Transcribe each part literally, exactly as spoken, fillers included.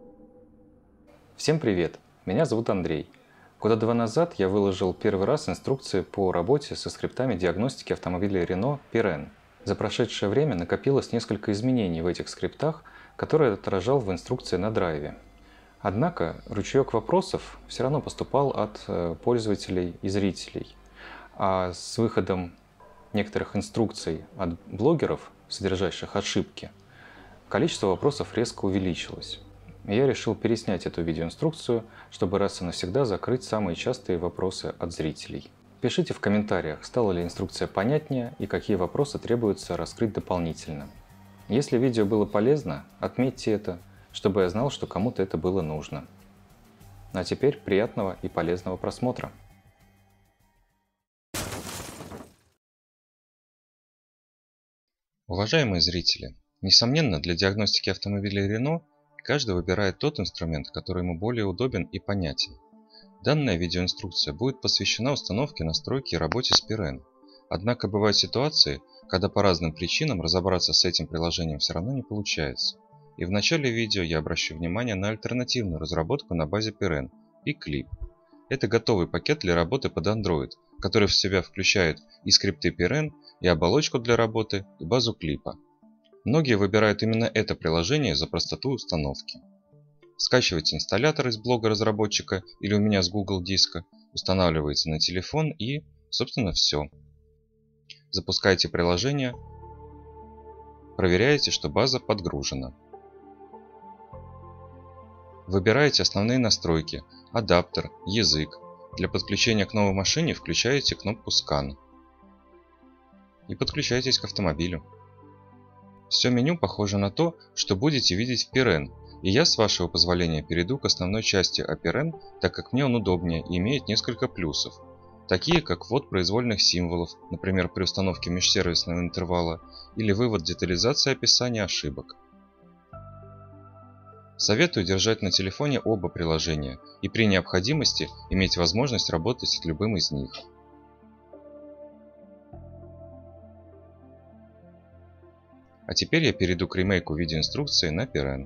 Всем привет! Меня зовут Андрей. Года два назад я выложил первый раз инструкции по работе со скриптами диагностики автомобилей Renault Pirenne. За прошедшее время накопилось несколько изменений в этих скриптах, которые я отражал в инструкции на драйве. Однако ручеек вопросов все равно поступал от пользователей и зрителей. А с выходом некоторых инструкций от блогеров, содержащих ошибки, количество вопросов резко увеличилось. Я решил переснять эту видеоинструкцию, чтобы раз и навсегда закрыть самые частые вопросы от зрителей. Пишите в комментариях, стала ли инструкция понятнее и какие вопросы требуется раскрыть дополнительно. Если видео было полезно, отметьте это, чтобы я знал, что кому-то это было нужно. А теперь приятного и полезного просмотра. Уважаемые зрители, несомненно, для диагностики автомобилей Renault каждый выбирает тот инструмент, который ему более удобен и понятен. Данная видеоинструкция будет посвящена установке, настройке и работе с Pirenne. Однако бывают ситуации, когда по разным причинам разобраться с этим приложением все равно не получается. И в начале видео я обращу внимание на альтернативную разработку на базе Pirenne и Clip. Это готовый пакет для работы под Android, который в себя включает и скрипты Pirenne, и оболочку для работы, и базу клипа. Многие выбирают именно это приложение за простоту установки. Скачивайте инсталлятор из блога разработчика или у меня с Google диска, устанавливаете на телефон и, собственно, все. Запускайте приложение, проверяете, что база подгружена. Выбираете основные настройки, адаптер, язык. Для подключения к новой машине включаете кнопку «Скан» и подключаетесь к автомобилю. Все меню похоже на то, что будете видеть в Pirenne, и я, с вашего позволения, перейду к основной части о Pirenne, так как мне он удобнее и имеет несколько плюсов, такие как ввод произвольных символов, например, при установке межсервисного интервала, или вывод детализации описания ошибок. Советую держать на телефоне оба приложения и при необходимости иметь возможность работать с любым из них. А теперь я перейду к ремейку видеоинструкции на Pirenne.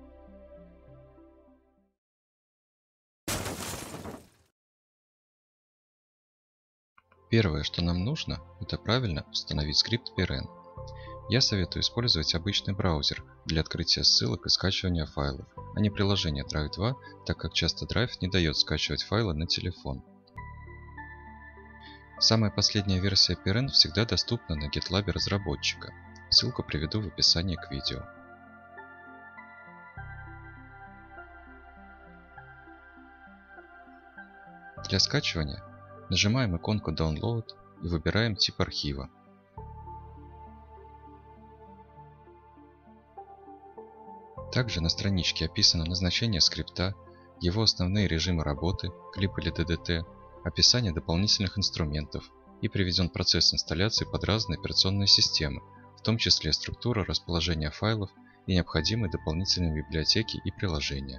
Первое, что нам нужно, это правильно установить скрипт Pirenne. Я советую использовать обычный браузер для открытия ссылок и скачивания файлов, а не приложение драйв два, так как часто драйв не дает скачивать файлы на телефон. Самая последняя версия Pirenne всегда доступна на GitLab разработчика. Ссылку приведу в описании к видео. Для скачивания нажимаем иконку Download и выбираем тип архива. Также на страничке описано назначение скрипта, его основные режимы работы, клип или ди ди ти, описание дополнительных инструментов и приведен процесс инсталляции под разные операционные системы, в том числе структура расположения файлов и необходимые дополнительные библиотеки и приложения.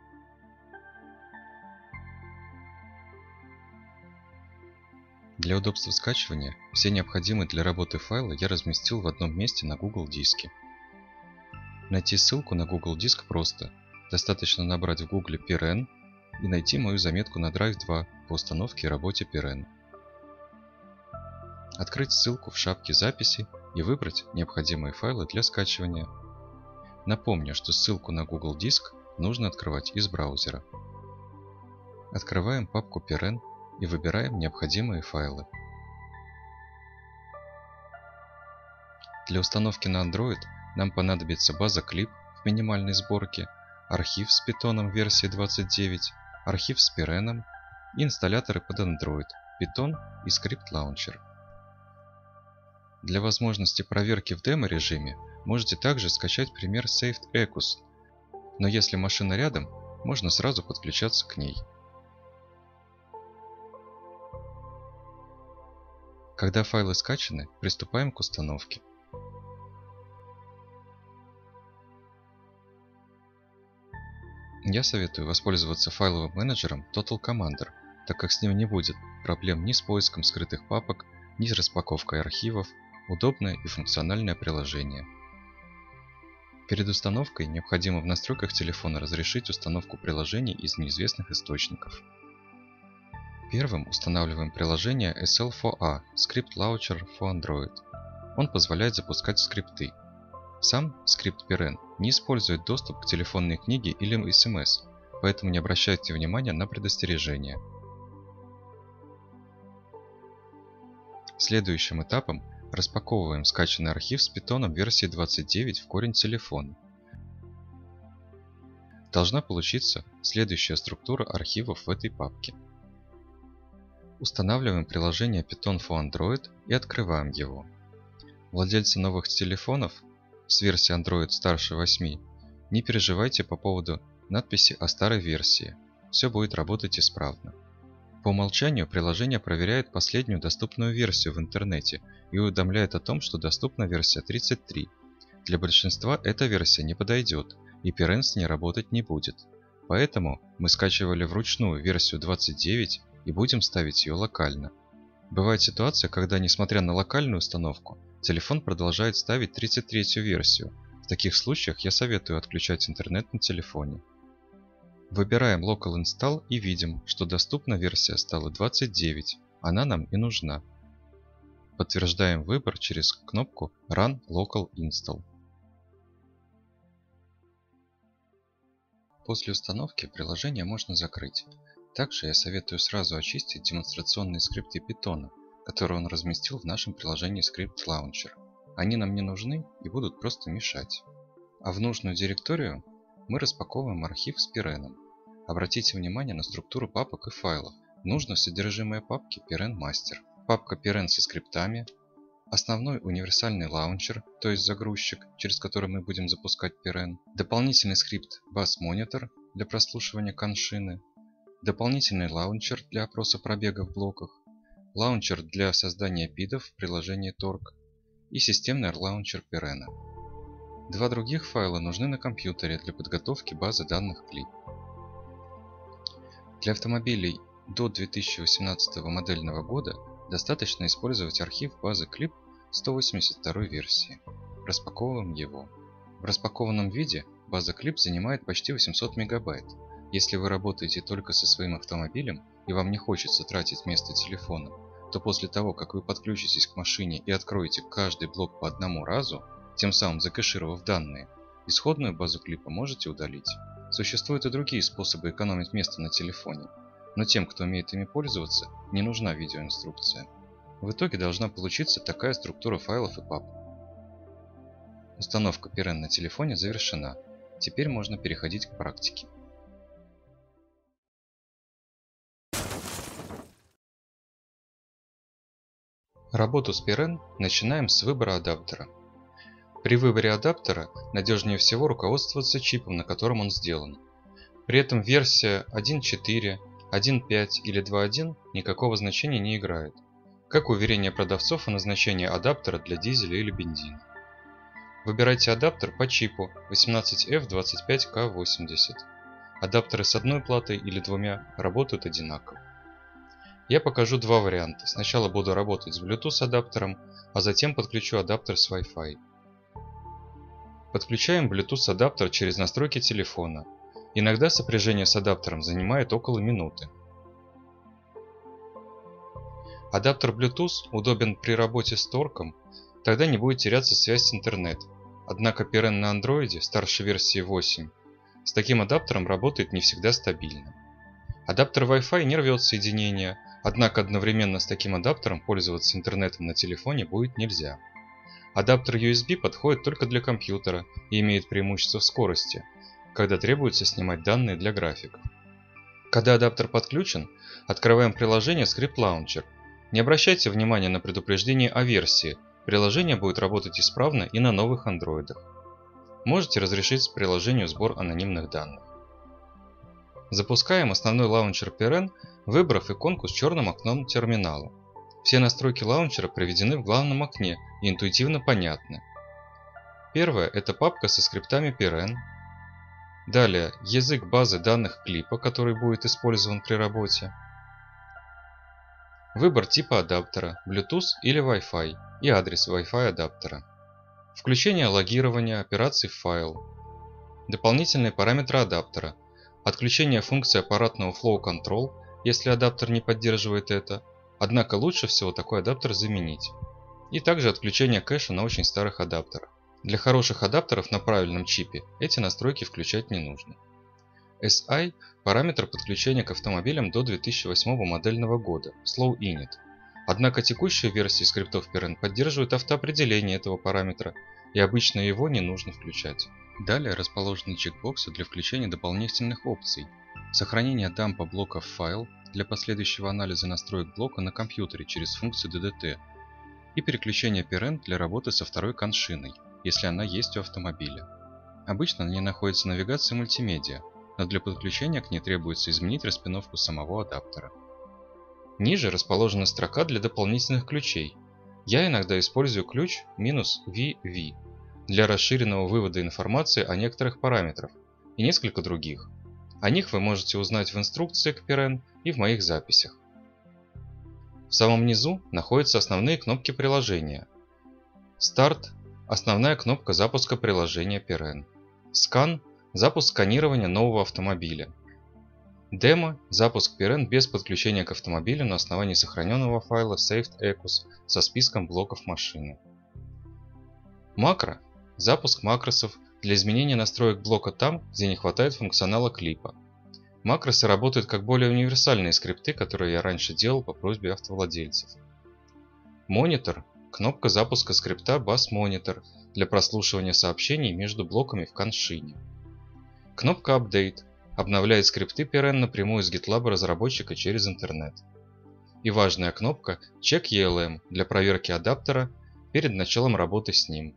Для удобства скачивания все необходимые для работы файлы я разместил в одном месте на Google диске. Найти ссылку на Google диск просто. Достаточно набрать в Google Pirenne и найти мою заметку на драйв два по установке и работе Pirenne. Открыть ссылку в шапке записи и выбрать необходимые файлы для скачивания. Напомню, что ссылку на Google диск нужно открывать из браузера. Открываем папку Pirenne и выбираем необходимые файлы. Для установки на Android нам понадобится база Clip в минимальной сборке, архив с Python версии двадцать девять, архив с Pirenne и инсталляторы под Android, Python и Script Launcher. Для возможности проверки в демо-режиме можете также скачать пример Saved Ecus, но если машина рядом, можно сразу подключаться к ней. Когда файлы скачаны, приступаем к установке. Я советую воспользоваться файловым менеджером Total Commander, так как с ним не будет проблем ни с поиском скрытых папок, ни с распаковкой архивов, удобное и функциональное приложение. Перед установкой необходимо в настройках телефона разрешить установку приложений из неизвестных источников. Первым устанавливаем приложение эс эл фор эй Script Launcher for Android. Он позволяет запускать скрипты. Сам скрипт пи эр эн не использует доступ к телефонной книге или эс эм эс, поэтому не обращайте внимания на предостережения. Следующим этапом распаковываем скачанный архив с питоном версии двадцать девять в корень телефона. Должна получиться следующая структура архивов в этой папке. Устанавливаем приложение Python for Android и открываем его. Владельцы новых телефонов с версией Android старше восьми, не переживайте по поводу надписи о старой версии. Все будет работать исправно. По умолчанию приложение проверяет последнюю доступную версию в интернете и уведомляет о том, что доступна версия тридцать три. Для большинства эта версия не подойдет, и пи эр эн с ней работать не будет. Поэтому мы скачивали вручную версию двадцать девять и будем ставить ее локально. Бывает ситуация, когда, несмотря на локальную установку, телефон продолжает ставить тридцать третью версию. В таких случаях я советую отключать интернет на телефоне. Выбираем Local Install и видим, что доступна версия стала двадцать девять. Она нам и нужна. Подтверждаем выбор через кнопку Run Local Install. После установки приложение можно закрыть. Также я советую сразу очистить демонстрационные скрипты Python, которые он разместил в нашем приложении Script Launcher. Они нам не нужны и будут просто мешать. А в нужную директорию мы распаковываем архив с пи эр эн. Обратите внимание на структуру папок и файлов. Нужно содержимое папки пи эр эн Master. Папка пи эр эн со скриптами, основной универсальный лаунчер, то есть загрузчик, через который мы будем запускать пи эр эн, дополнительный скрипт Bus Monitor для прослушивания коншины, дополнительный лаунчер для опроса пробега в блоках, лаунчер для создания пидов в приложении Torque и системный лаунчер пи эр эн. Два других файла нужны на компьютере для подготовки базы данных клип. Для автомобилей до две тысячи восемнадцатого модельного года достаточно использовать архив базы клип сто восемьдесят второй версии. Распаковываем его. В распакованном виде база клип занимает почти восемьсот мегабайт. Если вы работаете только со своим автомобилем и вам не хочется тратить место телефона, то после того, как вы подключитесь к машине и откроете каждый блок по одному разу, тем самым закэшировав данные, исходную базу клипа можете удалить. Существуют и другие способы экономить место на телефоне, но тем, кто умеет ими пользоваться, не нужна видеоинструкция. В итоге должна получиться такая структура файлов и папок. Установка пи эр эн на телефоне завершена. Теперь можно переходить к практике. Работу с пи эр эн начинаем с выбора адаптера. При выборе адаптера надежнее всего руководствоваться чипом, на котором он сделан. При этом версия один точка четыре, один точка пять или два точка один никакого значения не играет, как уверение продавцов о назначении адаптера для дизеля или бензина. Выбирайте адаптер по чипу восемнадцать эф двадцать пять ка восемьдесят. Адаптеры с одной платой или двумя работают одинаково. Я покажу два варианта. Сначала буду работать с Bluetooth адаптером, а затем подключу адаптер с Wi-Fi. Подключаем Bluetooth адаптер через настройки телефона. Иногда сопряжение с адаптером занимает около минуты. Адаптер Bluetooth удобен при работе с торком, тогда не будет теряться связь с интернетом. Однако пи эр эн на Android старше версии восемь с таким адаптером работает не всегда стабильно. Адаптер Wi-Fi не рвет соединение, однако одновременно с таким адаптером пользоваться интернетом на телефоне будет нельзя. Адаптер ю эс би подходит только для компьютера и имеет преимущество в скорости, когда требуется снимать данные для графиков. Когда адаптер подключен, открываем приложение Script Launcher. Не обращайте внимания на предупреждение о версии, приложение будет работать исправно и на новых андроидах. Можете разрешить приложению сбор анонимных данных. Запускаем основной лаунчер пи эр эн, выбрав иконку с черным окном терминала. Все настройки лаунчера приведены в главном окне и интуитивно понятны. Первое – это папка со скриптами пи эр эн. Далее – язык базы данных клипа, который будет использован при работе. Выбор типа адаптера – Bluetooth или Wi-Fi и адрес Wi-Fi адаптера. включение логирования операций в файл, дополнительные параметры адаптера, отключение функции аппаратного Flow Control, если адаптер не поддерживает это, однако лучше всего такой адаптер заменить. И также отключение кэша на очень старых адаптерах. Для хороших адаптеров на правильном чипе эти настройки включать не нужно. эс ай – параметр подключения к автомобилям до две тысячи восьмого модельного года, Slow Init. Однако текущие версии скриптов пи эр эн поддерживают автоопределение этого параметра, и обычно его не нужно включать. Далее расположены чекбоксы для включения дополнительных опций. Сохранение дампа блока в файл для последующего анализа настроек блока на компьютере через функцию ди ди ти и переключение пи эр эн для работы со второй коншиной, если она есть у автомобиля. Обычно на ней находится навигация мультимедиа, но для подключения к ней требуется изменить распиновку самого адаптера. Ниже расположена строка для дополнительных ключей. Я иногда использую ключ "-ви ви" для расширенного вывода информации о некоторых параметрах и несколько других. О них вы можете узнать в инструкции к пи эр эн и в моих записях. В самом низу находятся основные кнопки приложения. Старт – основная кнопка запуска приложения пи эр эн. Скан – запуск сканирования нового автомобиля. Демо – запуск пи эр эн без подключения к автомобилю на основании сохраненного файла saved.ekus со списком блоков машины. Макро – запуск макросов для изменения настроек блока там, где не хватает функционала клипа. Макросы работают как более универсальные скрипты, которые я раньше делал по просьбе автовладельцев. Монитор – кнопка запуска скрипта бас монитор для прослушивания сообщений между блоками в коншине. Кнопка Update обновляет скрипты пи эр эн напрямую из GitLab разработчика через интернет. И важная кнопка Check и эл эм для проверки адаптера перед началом работы с ним.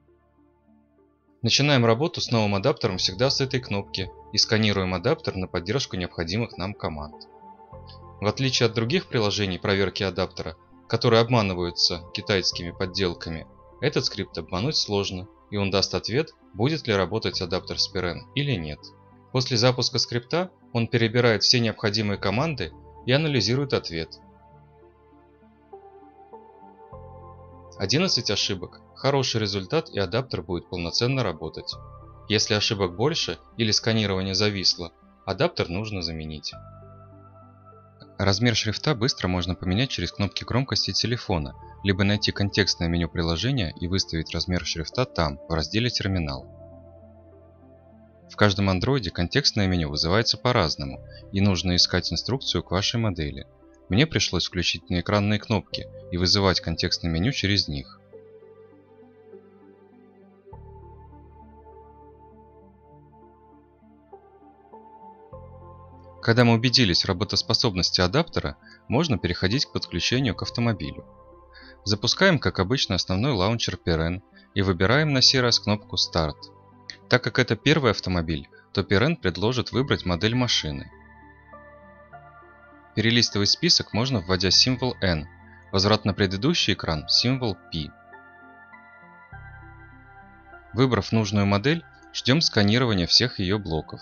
Начинаем работу с новым адаптером всегда с этой кнопки и сканируем адаптер на поддержку необходимых нам команд. В отличие от других приложений проверки адаптера, которые обманываются китайскими подделками, этот скрипт обмануть сложно, и он даст ответ, будет ли работать адаптер с пи эр эн или нет. После запуска скрипта он перебирает все необходимые команды и анализирует ответ. одиннадцать ошибок – хороший результат, и адаптер будет полноценно работать. Если ошибок больше или сканирование зависло, адаптер нужно заменить. Размер шрифта быстро можно поменять через кнопки громкости телефона, либо найти контекстное меню приложения и выставить размер шрифта там, в разделе «Терминал». В каждом андроиде контекстное меню вызывается по-разному, и нужно искать инструкцию к вашей модели. Мне пришлось включить неэкранные кнопки и вызывать контекстное меню через них. Когда мы убедились в работоспособности адаптера, можно переходить к подключению к автомобилю. Запускаем, как обычно, основной лаунчер пи эр эн и выбираем на сей раз кнопку «Старт». Так как это первый автомобиль, то пи эр эн предложит выбрать модель машины. Перелистывать список можно, вводя символ N, возврат на предыдущий экран – символ P. Выбрав нужную модель, ждем сканирования всех ее блоков.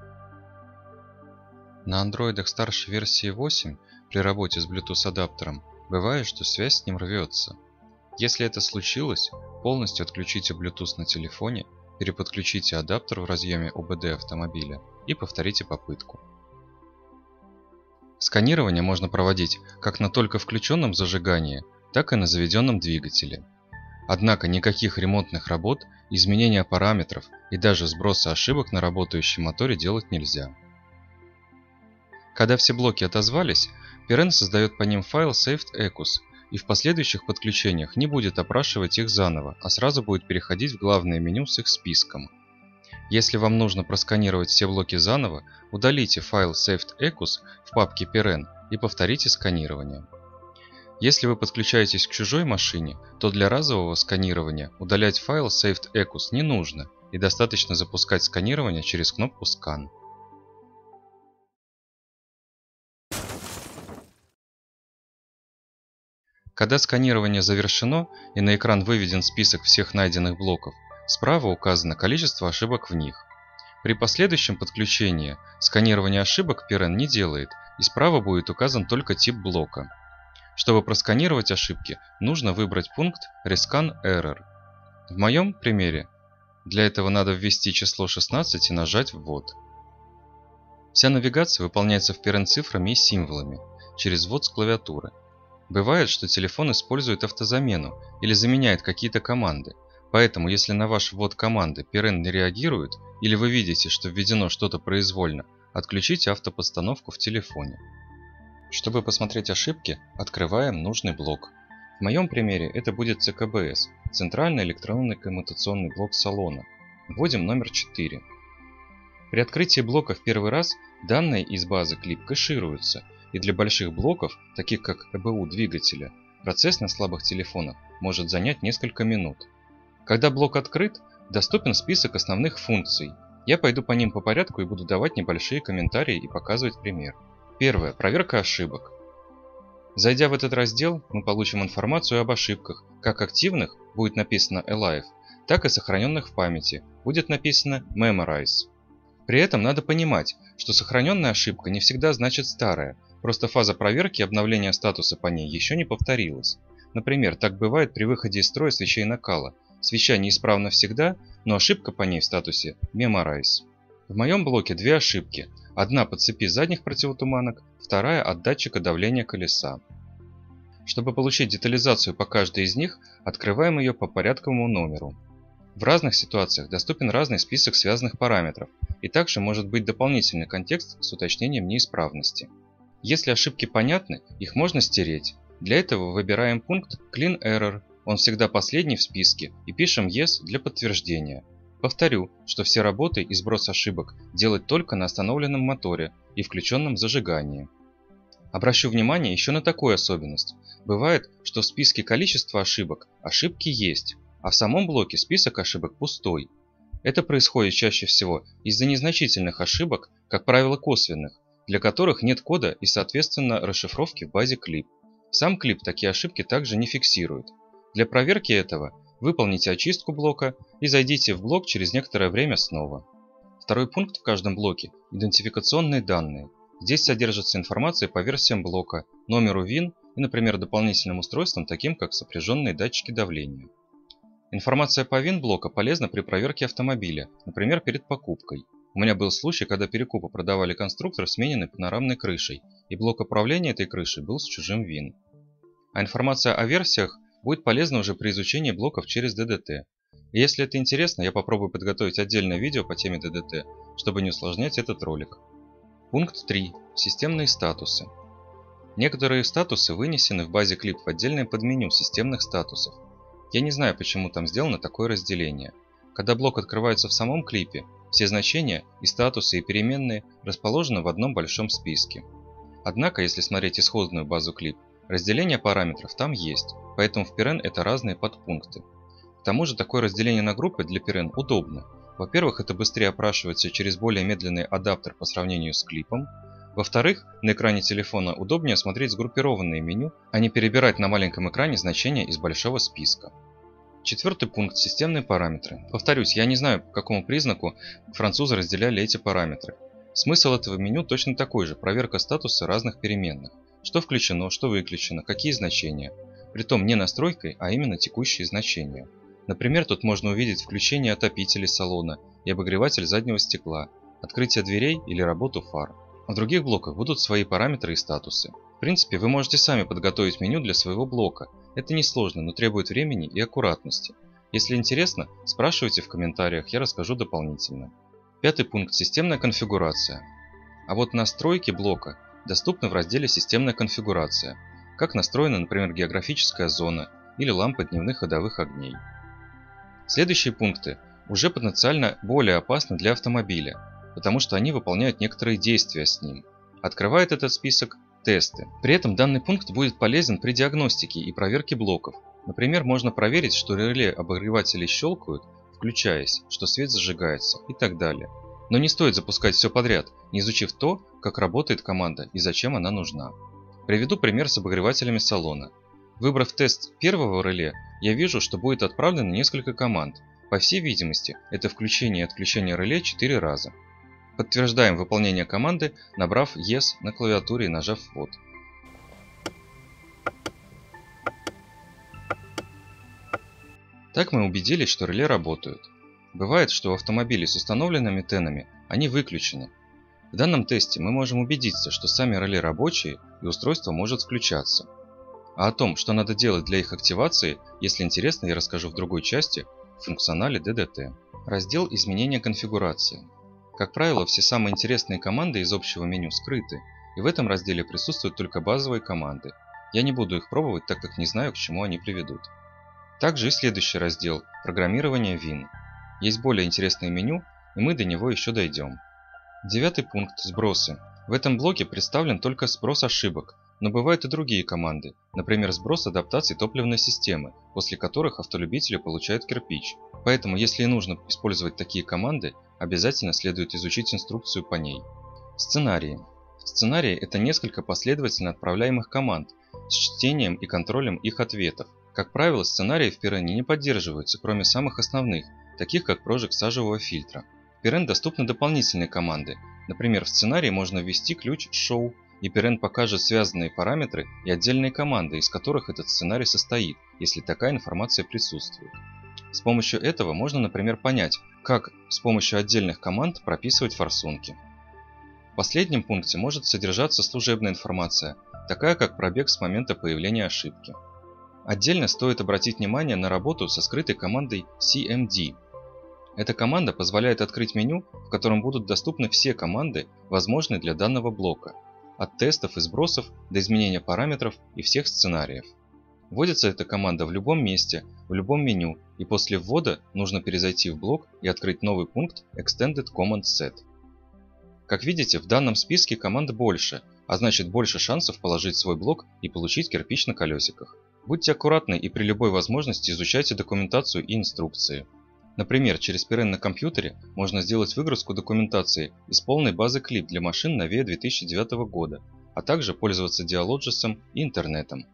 На андроидах старшей версии восемь при работе с Bluetooth адаптером бывает, что связь с ним рвется. Если это случилось, полностью отключите Bluetooth на телефоне, переподключите адаптер в разъеме о бэ дэ автомобиля и повторите попытку. Сканирование можно проводить как на только включенном зажигании, так и на заведенном двигателе. Однако никаких ремонтных работ, изменения параметров и даже сброса ошибок на работающем моторе делать нельзя. Когда все блоки отозвались, пи эр эн создает по ним файл saved.ekus и в последующих подключениях не будет опрашивать их заново, а сразу будет переходить в главное меню с их списком. Если вам нужно просканировать все блоки заново, удалите файл saved.ekus в папке пи эр эн и повторите сканирование. Если вы подключаетесь к чужой машине, то для разового сканирования удалять файл saved.ekus не нужно и достаточно запускать сканирование через кнопку «Скан». Когда сканирование завершено и на экран выведен список всех найденных блоков, справа указано количество ошибок в них. При последующем подключении сканирование ошибок пи эр эн не делает, и справа будет указан только тип блока. Чтобы просканировать ошибки, нужно выбрать пункт Rescan Error. В моем примере для этого надо ввести число шестнадцать и нажать «Ввод». Вся навигация выполняется в пи эр эн цифрами и символами через ввод с клавиатуры. Бывает, что телефон использует автозамену или заменяет какие-то команды, поэтому если на ваш ввод команды пи эр эн не реагирует или вы видите, что введено что-то произвольно, отключите автоподстановку в телефоне. Чтобы посмотреть ошибки, открываем нужный блок. В моем примере это будет цэ ка бэ эс – Центральный электронный коммутационный блок салона. Вводим номер четыре. При открытии блока в первый раз данные из базы клип кэшируются, и для больших блоков, таких как э бэ у двигателя, процесс на слабых телефонах может занять несколько минут. Когда блок открыт, доступен список основных функций. Я пойду по ним по порядку и буду давать небольшие комментарии и показывать пример. Первое. Проверка ошибок. Зайдя в этот раздел, мы получим информацию об ошибках, как активных будет написано Alive, так и сохраненных в памяти будет написано Memorize. При этом надо понимать, что сохраненная ошибка не всегда значит старая, просто фаза проверки и обновления статуса по ней еще не повторилась. Например, так бывает при выходе из строя свечей накала. Свеча неисправна всегда, но ошибка по ней в статусе Memorize. В моем блоке две ошибки. Одна по цепи задних противотуманок, вторая от датчика давления колеса. Чтобы получить детализацию по каждой из них, открываем ее по порядковому номеру. В разных ситуациях доступен разный список связанных параметров, и также может быть дополнительный контекст с уточнением неисправности. Если ошибки понятны, их можно стереть. Для этого выбираем пункт Clean Error, он всегда последний в списке, и пишем Yes для подтверждения. Повторю, что все работы и сброс ошибок делать только на остановленном моторе и включенном зажигании. Обращу внимание еще на такую особенность. Бывает, что в списке количества ошибок ошибки есть, а в самом блоке список ошибок пустой. Это происходит чаще всего из-за незначительных ошибок, как правило косвенных, для которых нет кода и соответственно расшифровки в базе клип. Сам клип такие ошибки также не фиксирует. Для проверки этого выполните очистку блока и зайдите в блок через некоторое время снова. Второй пункт в каждом блоке – идентификационные данные. Здесь содержится информация по версиям блока, номеру вин и, например, дополнительным устройствам, таким как сопряженные датчики давления. Информация по вин блока полезна при проверке автомобиля, например, перед покупкой. У меня был случай, когда перекупы продавали конструктор, смененный панорамной крышей, и блок управления этой крышей был с чужим вин. А информация о версиях будет полезна уже при изучении блоков через дэ дэ тэ. И если это интересно, я попробую подготовить отдельное видео по теме дэ дэ тэ, чтобы не усложнять этот ролик. Пункт три. Системные статусы. Некоторые статусы вынесены в базе клип в отдельное подменю системных статусов. Я не знаю, почему там сделано такое разделение. Когда блок открывается в самом клипе, все значения и статусы и переменные расположены в одном большом списке. Однако, если смотреть исходную базу клип, разделение параметров там есть, поэтому в пи эр эн это разные подпункты. К тому же такое разделение на группы для пи эр эн удобно. Во-первых, это быстрее опрашивается через более медленный адаптер по сравнению с клипом. Во-вторых, на экране телефона удобнее смотреть сгруппированные меню, а не перебирать на маленьком экране значения из большого списка. Четвертый пункт – системные параметры. Повторюсь, я не знаю, по какому признаку французы разделяли эти параметры. Смысл этого меню точно такой же – проверка статуса разных переменных. Что включено, что выключено, какие значения. Притом не настройкой, а именно текущие значения. Например, тут можно увидеть включение отопителей салона и обогреватель заднего стекла, открытие дверей или работу фар. В других блоках будут свои параметры и статусы. В принципе, вы можете сами подготовить меню для своего блока. Это несложно, но требует времени и аккуратности. Если интересно, спрашивайте в комментариях, я расскажу дополнительно. Пятый пункт – системная конфигурация. А вот настройки блока доступны в разделе «Системная конфигурация», как настроена, например, географическая зона или лампы дневных ходовых огней. Следующие пункты уже потенциально более опасны для автомобиля, потому что они выполняют некоторые действия с ним. Открывает этот список тесты. При этом данный пункт будет полезен при диагностике и проверке блоков. Например, можно проверить, что реле обогревателей щелкают, включаясь, что свет зажигается и так далее. Но не стоит запускать все подряд, не изучив то, как работает команда и зачем она нужна. Приведу пример с обогревателями салона. Выбрав тест первого реле, я вижу, что будет отправлено несколько команд. По всей видимости, это включение и отключение реле четыре раза. Подтверждаем выполнение команды, набрав Yes на клавиатуре и нажав ввод. Так мы убедились, что реле работают. Бывает, что в автомобиле с установленными тенами они выключены. В данном тесте мы можем убедиться, что сами реле рабочие и устройство может включаться. А о том, что надо делать для их активации, если интересно, я расскажу в другой части в функционале ди ди ти. Раздел «Изменения конфигурации». Как правило, все самые интересные команды из общего меню скрыты, и в этом разделе присутствуют только базовые команды. Я не буду их пробовать, так как не знаю, к чему они приведут. Также и следующий раздел «Программирование вин». Есть более интересное меню, и мы до него еще дойдем. Девятый пункт – сбросы. В этом блоке представлен только сброс ошибок, но бывают и другие команды, например, сброс адаптаций топливной системы, после которых автолюбители получают кирпич. Поэтому, если и нужно использовать такие команды, обязательно следует изучить инструкцию по ней. Сценарии. Сценарии – это несколько последовательно отправляемых команд с чтением и контролем их ответов. Как правило, сценарии в Peren не поддерживаются, кроме самых основных, таких как прожиг сажевого фильтра. В Peren доступны дополнительные команды. Например, в сценарии можно ввести ключ show, и Peren покажет связанные параметры и отдельные команды, из которых этот сценарий состоит, если такая информация присутствует. С помощью этого можно, например, понять, как с помощью отдельных команд прописывать форсунки. В последнем пункте может содержаться служебная информация, такая как пробег с момента появления ошибки. Отдельно стоит обратить внимание на работу со скрытой командой си эм ди. Эта команда позволяет открыть меню, в котором будут доступны все команды, возможные для данного блока, от тестов и сбросов до изменения параметров и всех сценариев. Вводится эта команда в любом месте, в любом меню, и после ввода нужно перезайти в блок и открыть новый пункт Extended Command Set. Как видите, в данном списке команд больше, а значит больше шансов положить свой блок и получить кирпич на колесиках. Будьте аккуратны и при любой возможности изучайте документацию и инструкции. Например, через Peren на компьютере можно сделать выгрузку документации из полной базы клип для машин новее две тысячи девятого года, а также пользоваться Dialogis и интернетом.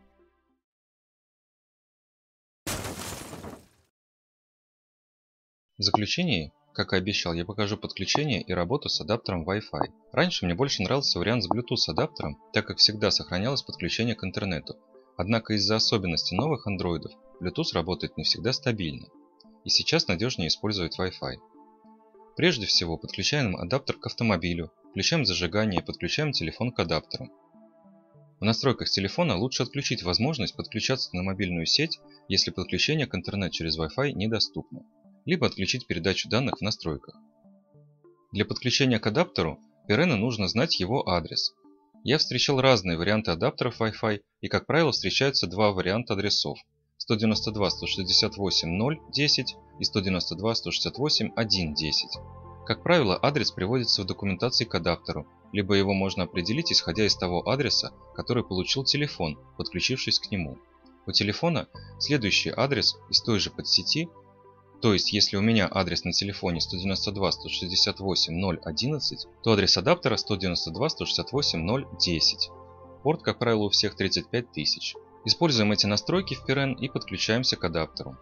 В заключение, как и обещал, я покажу подключение и работу с адаптером Wi-Fi. Раньше мне больше нравился вариант с Bluetooth адаптером, так как всегда сохранялось подключение к интернету. Однако из-за особенностей новых андроидов Bluetooth работает не всегда стабильно, и сейчас надежнее использовать Wi-Fi. Прежде всего подключаем адаптер к автомобилю, включаем зажигание и подключаем телефон к адаптеру. В настройках телефона лучше отключить возможность подключаться на мобильную сеть, если подключение к интернету через Wi-Fi недоступно, либо отключить передачу данных в настройках. Для подключения к адаптеру Peren нужно знать его адрес. Я встречал разные варианты адаптеров Wi-Fi, и как правило встречаются два варианта адресов: сто девяносто два сто шестьдесят восемь ноль десять и сто девяносто два сто шестьдесят восемь один десять. Как правило, адрес приводится в документации к адаптеру, либо его можно определить исходя из того адреса, который получил телефон, подключившись к нему. У телефона следующий адрес из той же подсети, то есть если у меня адрес на телефоне сто девяносто два сто шестьдесят восемь ноль одиннадцать, то адрес адаптера сто девяносто два сто шестьдесят восемь ноль десять. Порт, как правило, у всех тридцать пять тысяч. Используем эти настройки в Peren и подключаемся к адаптеру.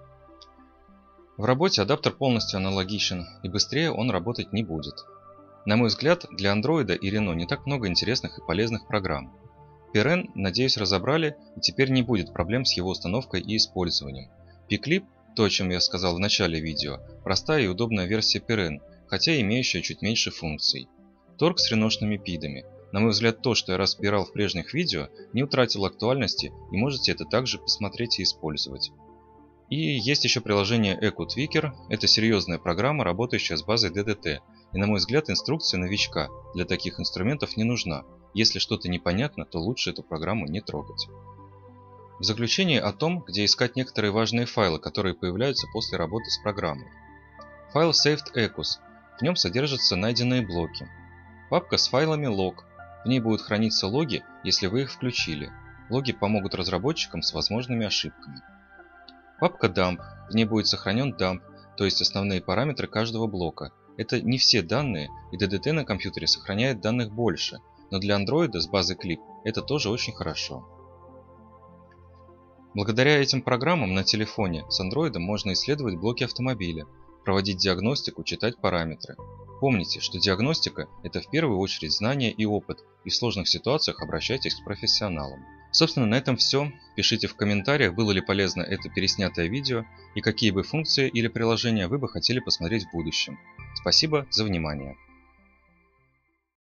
В работе адаптер полностью аналогичен, и быстрее он работать не будет. На мой взгляд, для Android и Renault не так много интересных и полезных программ. Peren, надеюсь, разобрали, и теперь не будет проблем с его установкой и использованием. Pclip, то, о чем я сказал в начале видео, простая и удобная версия Peren, хотя имеющая чуть меньше функций. Торг с реношными пидами. На мой взгляд, то, что я разбирал в прежних видео, не утратило актуальности, и можете это также посмотреть и использовать. И есть еще приложение EcoTweaker. Это серьезная программа, работающая с базой ди ди ти. И на мой взгляд, инструкция новичка для таких инструментов не нужна. Если что-то непонятно, то лучше эту программу не трогать. В заключение о том, где искать некоторые важные файлы, которые появляются после работы с программой. Файл Saved Ecos. В нем содержатся найденные блоки. Папка с файлами log. В ней будут храниться логи, если вы их включили. Логи помогут разработчикам с возможными ошибками. Папка Dump. В ней будет сохранен dump, то есть основные параметры каждого блока. Это не все данные, и ди ди ти на компьютере сохраняет данных больше, но для Android с базы клип это тоже очень хорошо. Благодаря этим программам на телефоне с Android можно исследовать блоки автомобиля, проводить диагностику, читать параметры. Помните, что диагностика – это в первую очередь знания и опыт, и в сложных ситуациях обращайтесь к профессионалам. Собственно, на этом все. Пишите в комментариях, было ли полезно это переснятое видео и какие бы функции или приложения вы бы хотели посмотреть в будущем. Спасибо за внимание.